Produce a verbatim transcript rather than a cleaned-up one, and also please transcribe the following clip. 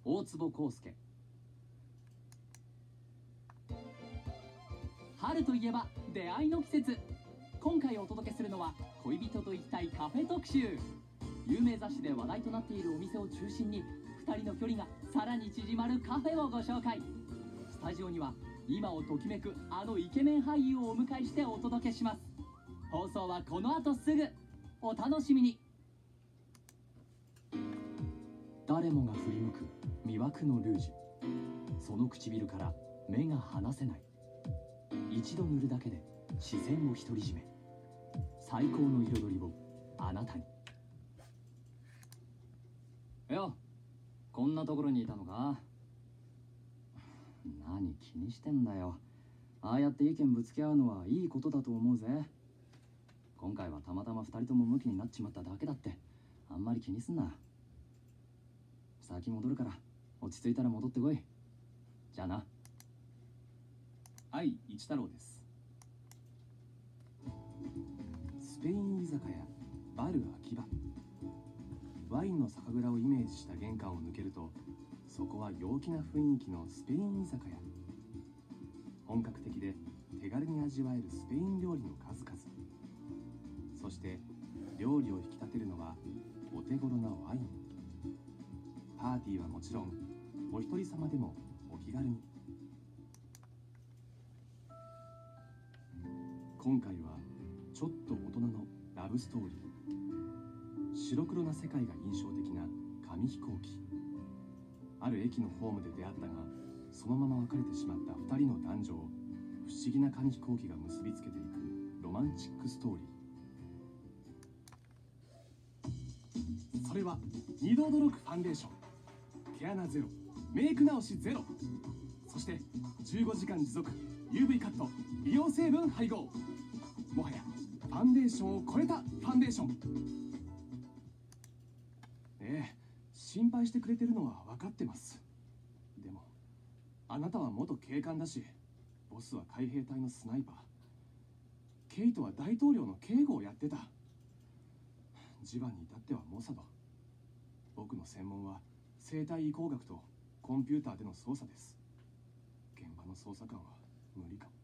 大坪康介。春といえば出会いの季節。今回お届けするのは恋人と行きたいカフェ特集。有名雑誌で話題となっているお店を中心にふたりの距離がさらに縮まるカフェをご紹介。スタジオには今をときめくあのイケメン俳優をお迎えしてお届けします。放送はこの後すぐ。お楽しみに。誰もが振り向く魅惑のルージュ。その唇から目が離せない。一度塗るだけで視線を独り占め。最高の彩りをあなたに。よ、こんなところにいたのか。何気にしてんだよ。ああやって意見ぶつけ合うのはいいことだと思うぜ。今回はたまたまふたりともムキになっちまっただけだって、あんまり気にすんな。先戻るから落ち着いたら戻ってこい。じゃあな。愛一太郎です。 スペイン居酒屋バル秋葉。ワインの酒蔵をイメージした玄関を抜けると、そこは陽気な雰囲気のスペイン居酒屋。本格的で手軽に味わえるスペイン料理の数々。そして料理を引き立てるのはお手頃なワイン。パーティーはもちろんお一人様でもお気軽に。今回はちょっと大人のラブストーリー。白黒な世界が印象的な紙飛行機。ある駅のホームで出会ったが、そのまま別れてしまったふたりの男女を不思議な紙飛行機が結びつけていくロマンチックストーリー。それは二度驚くファンデーション、毛穴ゼロ、メイク直しゼロ、そしてじゅうごじかん持続 ユーブイ カット美容成分配合。もはやファンデーションを超えたファンデーション。ええ、心配してくれてるのは分かってます。でもあなたは元警官だし、ボスは海兵隊のスナイパー、ケイトは大統領の警護をやってた。ジバに至ってはモサド。僕の専門は生体移行学とコンピューターでの操作です。現場の捜査官は無理かも。